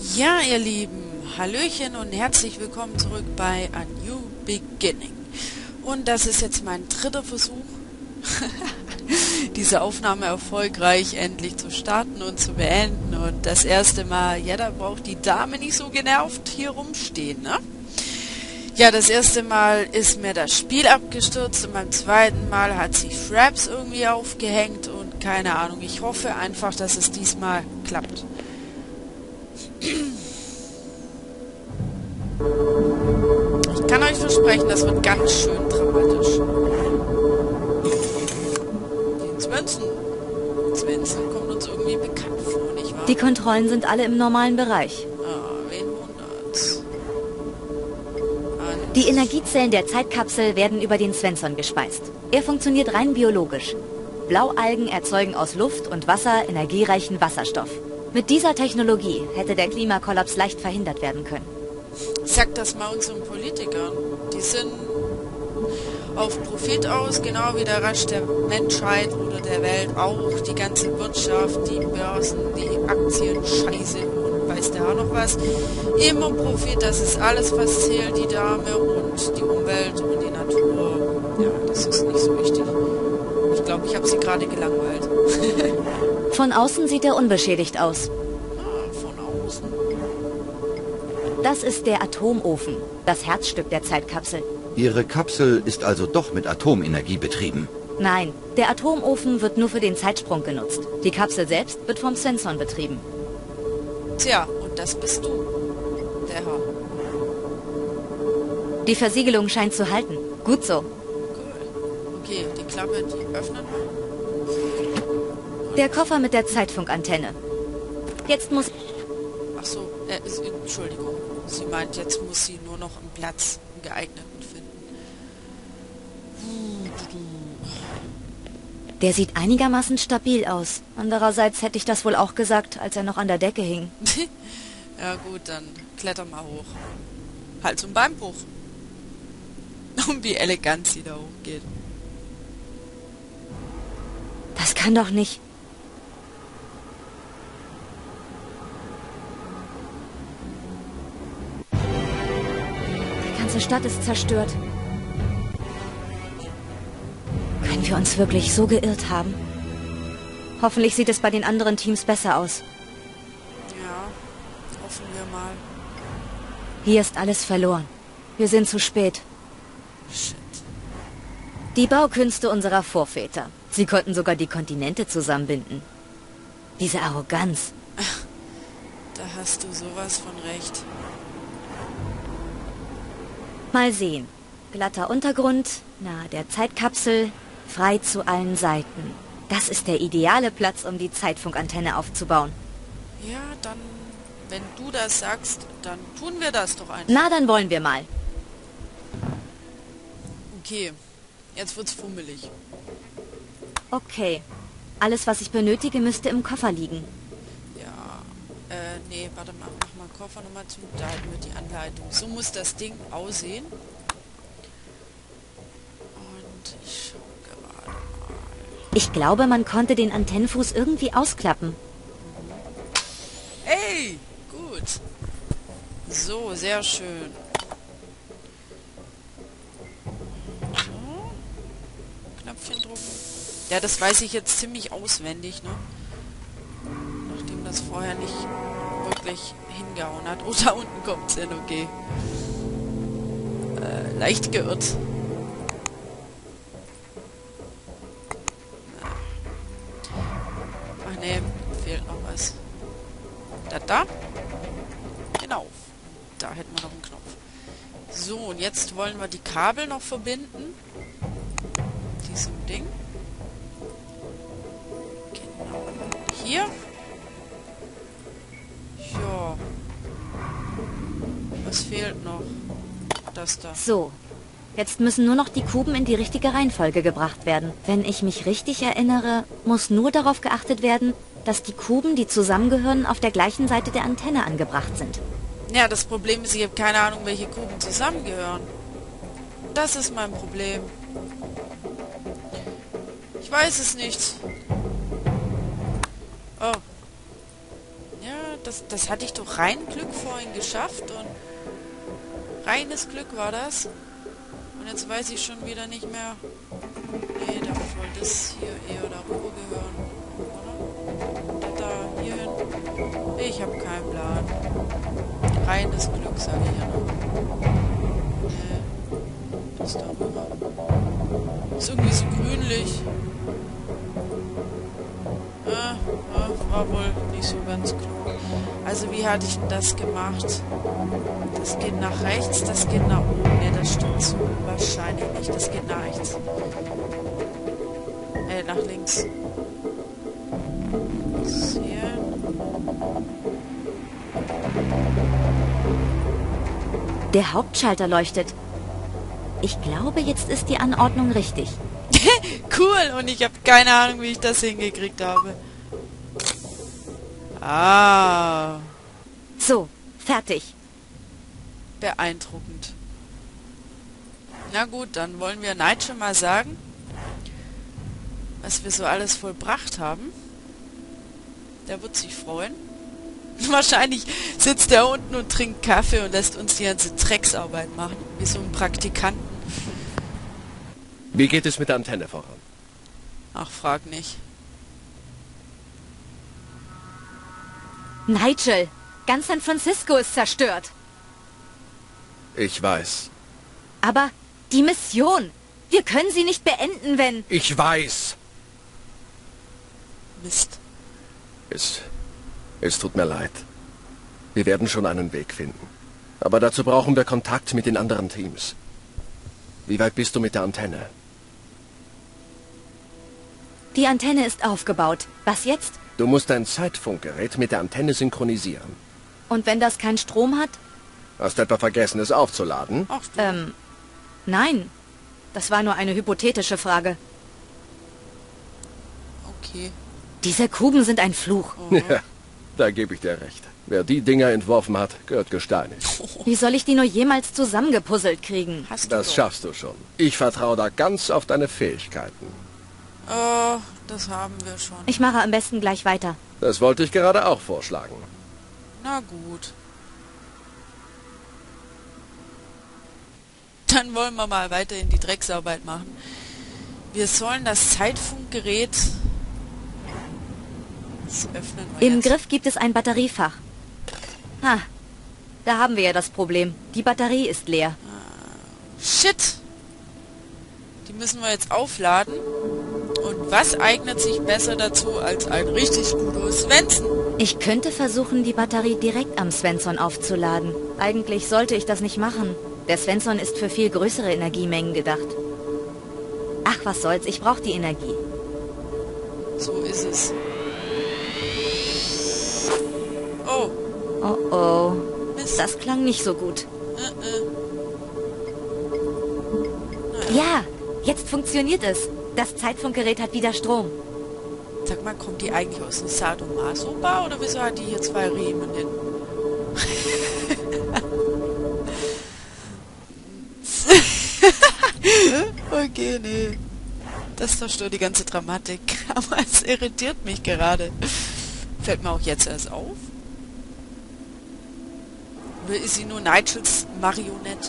Ja, ihr Lieben, Hallöchen und herzlich willkommen zurück bei A New Beginning. Und das ist jetzt mein dritter Versuch, diese Aufnahme erfolgreich endlich zu starten und zu beenden. Und das erste Mal, ja, da braucht die Dame nicht so genervt hier rumstehen, ne? Ja, das erste Mal ist mir das Spiel abgestürzt und beim zweiten Mal hat sich Fraps irgendwie aufgehängt und keine Ahnung. Ich hoffe einfach, dass es diesmal klappt. Ich kann euch versprechen, das wird ganz schön dramatisch. Den Svensson kommt uns irgendwie bekannt vor, nicht wahr? Die Kontrollen sind alle im normalen Bereich. Wen wundert's? Die Energiezellen der Zeitkapsel werden über den Svensson gespeist. Er funktioniert rein biologisch. Blaualgen erzeugen aus Luft und Wasser energiereichen Wasserstoff. Mit dieser Technologie hätte der Klimakollaps leicht verhindert werden können. Sag das mal unseren Politikern. Die sind auf Profit aus, genau wie der Rest der Menschheit oder der Welt auch. Die ganze Wirtschaft, die Börsen, die Aktien, Scheiße und weiß der auch noch was. Immer Profit, das ist alles, was zählt, die Dame und die Umwelt und die Natur. Ja, das ist nicht so wichtig. Ich glaube, ich habe sie gerade gelangweilt. Von außen sieht er unbeschädigt aus. Von außen. Das ist der Atomofen, das Herzstück der Zeitkapsel. Ihre Kapsel ist also doch mit Atomenergie betrieben. Nein, der Atomofen wird nur für den Zeitsprung genutzt. Die Kapsel selbst wird vom Svensson betrieben. Tja, und das bist du, der Herr. Die Versiegelung scheint zu halten. Gut so. Cool. Okay, die Klappe, die öffnen wir. Der Koffer mit der Zeitfunkantenne. Jetzt muss... Ach so, Entschuldigung. Sie meint, jetzt muss sie nur noch einen Platz, einen geeigneten finden. Der sieht einigermaßen stabil aus. Andererseits hätte ich das wohl auch gesagt, als er noch an der Decke hing. Ja gut, dann kletter mal hoch. Halt zum Beinbruch. Und wie elegant sie da hochgeht. Das kann doch nicht... Die ganze Stadt ist zerstört. Können wir uns wirklich so geirrt haben? Hoffentlich sieht es bei den anderen Teams besser aus. Ja, hoffen wir mal. Hier ist alles verloren. Wir sind zu spät. Shit. Die Baukünste unserer Vorväter. Sie konnten sogar die Kontinente zusammenbinden. Diese Arroganz. Da hast du sowas von recht. Mal sehen. Glatter Untergrund, nahe der Zeitkapsel, frei zu allen Seiten. Das ist der ideale Platz, um die Zeitfunkantenne aufzubauen. Ja, dann, wenn du das sagst, dann tun wir das doch einfach. Na, dann wollen wir mal. Okay, jetzt wird's fummelig. Okay. Alles, was ich benötige, müsste im Koffer liegen. Ja, nee, warte mal, mach mal Koffer nochmal zu. Da halten wir die Anleitung. So muss das Ding aussehen. Und ich schau gerade mal. Ich glaube, man konnte den Antennenfuß irgendwie ausklappen. Ey, gut. So, sehr schön. So. Knöpfchen drücken. Ja, das weiß ich jetzt ziemlich auswendig, ne? Nachdem das vorher nicht wirklich hingehauen hat. Oh, da unten kommt's hin, okay. Leicht geirrt. Ach ne, fehlt noch was. Da? Genau. Da hätten wir noch einen Knopf. So, und jetzt wollen wir die Kabel noch verbinden. Diesem Ding. Genau. Hier. Ja. Was fehlt noch? Das da. So. Jetzt müssen nur noch die Kuben in die richtige Reihenfolge gebracht werden. Wenn ich mich richtig erinnere, muss nur darauf geachtet werden, dass die Kuben, die zusammengehören, auf der gleichen Seite der Antenne angebracht sind. Ja, das Problem ist, ich habe keine Ahnung, welche Kuben zusammengehören. Das ist mein Problem. Ich weiß es nicht. Oh. Ja, Das hatte ich doch rein Glück vorhin geschafft und reines Glück war das. Und jetzt weiß ich schon wieder nicht mehr. Nee, da soll das hier eher darüber gehören, oder? Da hier hin. Ich habe keinen Plan. Reines Glück, sage ich ja noch. Nee, das darüber. Ist irgendwie so grünlich. War wohl nicht so ganz klug. Also wie hatte ich denn das gemacht? Das geht nach rechts, das geht nach oben. Ne, das stimmt so wahrscheinlich nicht. Das geht nach rechts. Nach links. Hier. Der Hauptschalter leuchtet. Ich glaube, jetzt ist die Anordnung richtig. Cool, und ich habe keine Ahnung, wie ich das hingekriegt habe. Ah. So, fertig. Beeindruckend. Na gut, dann wollen wir Nigel mal sagen, was wir so alles vollbracht haben. Der wird sich freuen. Wahrscheinlich sitzt er unten und trinkt Kaffee und lässt uns die ganze Drecksarbeit machen, wie so ein Praktikanten. Wie geht es mit der Antenne voran? Ach, frag nicht. Nigel, ganz San Francisco ist zerstört. Ich weiß. Aber die Mission, wir können sie nicht beenden, wenn... Ich weiß. Mist. Es tut mir leid. Wir werden schon einen Weg finden. Aber dazu brauchen wir Kontakt mit den anderen Teams. Wie weit bist du mit der Antenne? Die Antenne ist aufgebaut. Was jetzt? Du musst dein Zeitfunkgerät mit der Antenne synchronisieren. Und wenn das keinen Strom hat? Hast du etwa vergessen, es aufzuladen? Ach du. Nein. Das war nur eine hypothetische Frage. Okay. Diese Kuben sind ein Fluch. Oh. Ja, da gebe ich dir recht. Wer die Dinger entworfen hat, gehört gesteinigt. Wie soll ich die nur jemals zusammengepuzzelt kriegen? Hast du Das doch. schaffst du schon. Ich vertraue da ganz auf deine Fähigkeiten. Oh, das haben wir schon. Ich mache am besten gleich weiter. Das wollte ich gerade auch vorschlagen. Na gut. Dann wollen wir mal weiterhin die Drecksarbeit machen. Wir sollen das Zeitfunkgerät... Das öffnen wir Im jetzt. Griff gibt es ein Batteriefach. Ha, da haben wir ja das Problem. Die Batterie ist leer. Shit! Die müssen wir jetzt aufladen. Und was eignet sich besser dazu als ein richtig guter Svensson? Ich könnte versuchen, die Batterie direkt am Svensson aufzuladen. Eigentlich sollte ich das nicht machen. Der Svensson ist für viel größere Energiemengen gedacht. Ach, was soll's, ich brauche die Energie. So ist es. Oh, Oh oh, Mist. das klang nicht so gut. Ja, jetzt funktioniert es. Das Zeitfunkgerät hat wieder Strom. Sag mal, kommt die eigentlich aus dem Sadomaso-Bar oder wieso hat die hier zwei Riemen hin? Okay, nee. Das zerstört die ganze Dramatik. Aber es irritiert mich gerade. Fällt mir auch jetzt erst auf? Oder ist sie nur Nigels Marionette?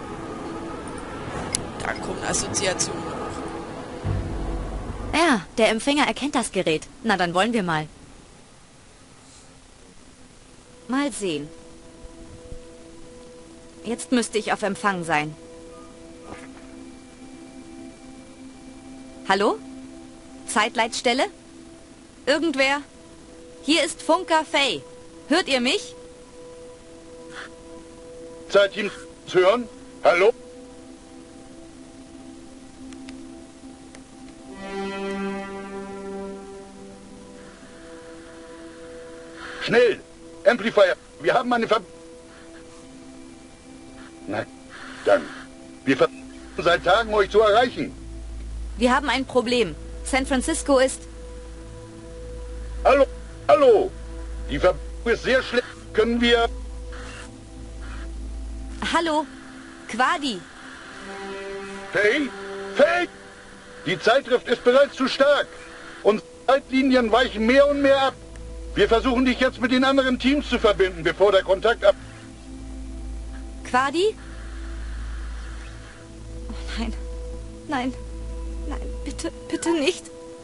Da kommen Assoziationen hoch. Ja, der Empfänger erkennt das Gerät. Na, dann wollen wir mal. Mal sehen. Jetzt müsste ich auf Empfang sein. Hallo? Zeitleitstelle? Irgendwer? Hier ist Funker Faye. Hört ihr mich? Zeitteam hören? Hallo? Schnell! Amplifier! Wir haben eine Na, dann. Wir versuchen seit Tagen, euch zu erreichen. Wir haben ein Problem. San Francisco ist... Hallo? Hallo? Die Verbindung ist sehr schlecht. Können wir... Hallo? Quadi? Faye? Faye! Die Zeitdrift ist bereits zu stark. Unsere Zeitlinien weichen mehr und mehr ab. Wir versuchen dich jetzt mit den anderen Teams zu verbinden, bevor der Kontakt ab... Quadi? Oh nein. Nein. Nein, bitte, bitte nicht.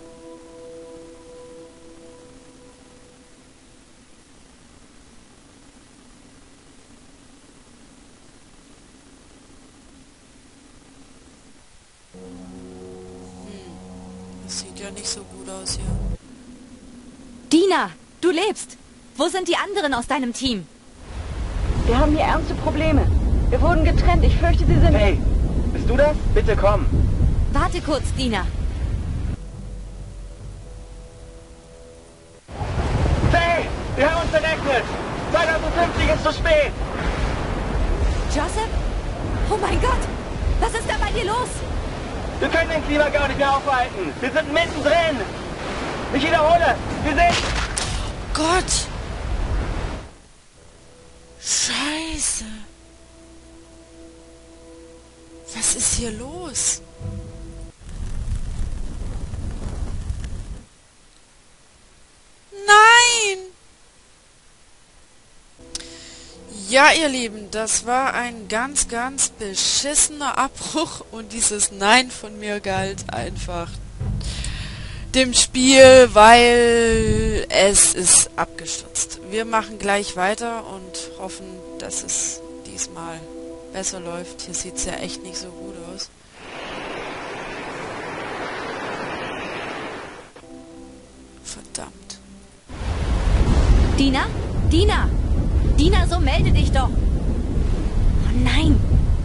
Das sieht ja nicht so gut aus hier. Dina, du lebst. Wo sind die anderen aus deinem Team? Wir haben hier ernste Probleme. Wir wurden getrennt. Ich fürchte, sie sind... Hey, bist du das? Bitte komm. Warte kurz, Dina. Hey, wir haben uns verrechnet. 2050 ist zu spät. Joseph? Oh mein Gott! Was ist da bei dir los? Wir können den Klimagau nicht mehr aufhalten. Wir sind mittendrin. Ich wiederhole, wir sind... Gott! Scheiße! Was ist hier los? Nein! Ja, ihr Lieben, das war ein ganz, ganz beschissener Abbruch und dieses Nein von mir galt einfach dem Spiel, weil es ist abgestürzt. Wir machen gleich weiter und hoffen, dass es diesmal besser läuft. Hier sieht es ja echt nicht so gut aus. Verdammt. Dina? Dina! Dina, so melde dich doch! Oh nein!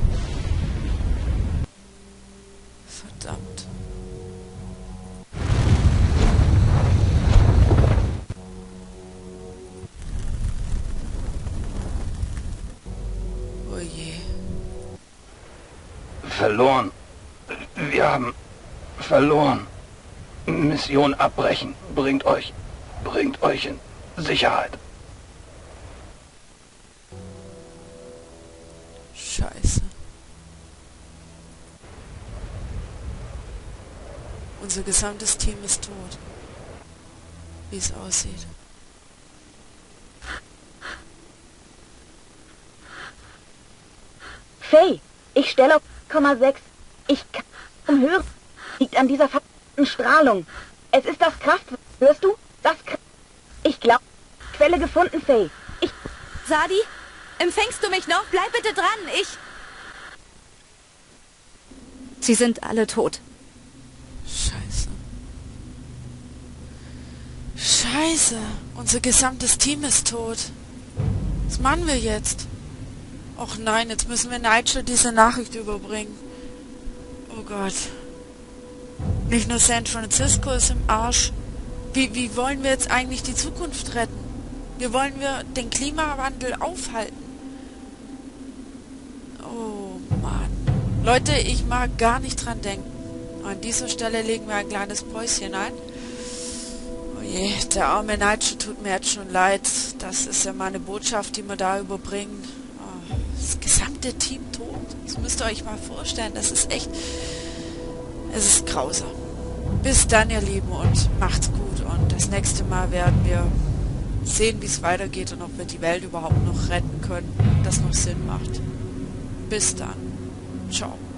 Verdammt. Oh je. Verloren. Wir haben verloren. Mission abbrechen. Bringt euch in Sicherheit. Scheiße. Unser gesamtes Team ist tot. Wie es aussieht. Faye, ich stelle auf 0,6. Ich kann zum Hören. Liegt an dieser verdammten Strahlung. Es ist das Kraftwerk. Hörst du? Ich glaube, Quelle gefunden, Faye. Sadi? Empfängst du mich noch? Bleib bitte dran, Sie sind alle tot. Scheiße. Scheiße. Unser gesamtes Team ist tot. Was machen wir jetzt? Och nein, jetzt müssen wir Nigel diese Nachricht überbringen. Oh Gott. Nicht nur San Francisco ist im Arsch. Wie wollen wir jetzt eigentlich die Zukunft retten? Wie wollen wir den Klimawandel aufhalten? Oh Mann. Leute, ich mag gar nicht dran denken. An dieser Stelle legen wir ein kleines Päuschen ein. Oh je, der arme Nigel tut mir jetzt schon leid. Das ist ja meine Botschaft, die wir da überbringen. Oh, das gesamte Team tot. Das müsst ihr euch mal vorstellen. Das ist echt... Es ist grausam. Bis dann, ihr Lieben, und macht's gut. Und das nächste Mal werden wir sehen, wie es weitergeht und ob wir die Welt überhaupt noch retten können. Das noch Sinn macht. Bis dann. Ciao.